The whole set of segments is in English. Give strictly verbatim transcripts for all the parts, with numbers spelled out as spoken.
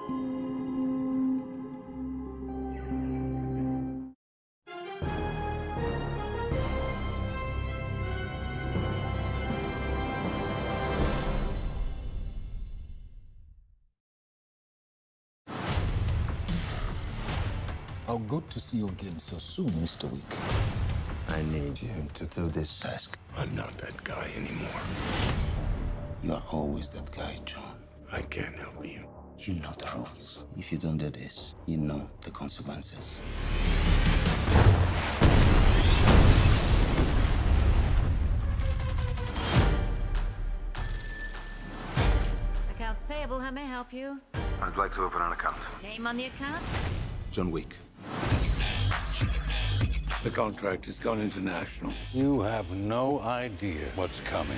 How good to see you again so soon, Mister Week. I need you to do this task. I'm not that guy anymore. You are always that guy, John. I can't help you. You know the rules. If you don't do this, you know the consequences. Accounts payable, how may I help you? I'd like to open an account. Name on the account? John Wick. The contract has gone international. You have no idea what's coming.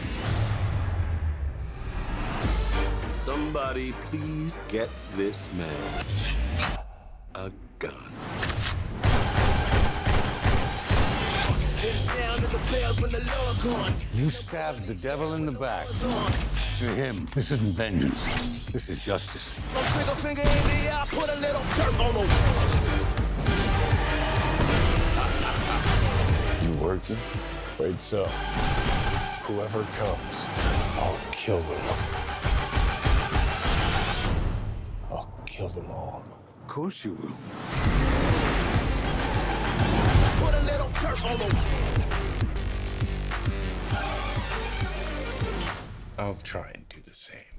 Somebody please get this man a gun. You stabbed the devil in the back. To him, this isn't vengeance. This is justice. You working? Afraid so. Whoever comes, I'll kill them. I'll kill them all. Of course you will. I'll try and do the same.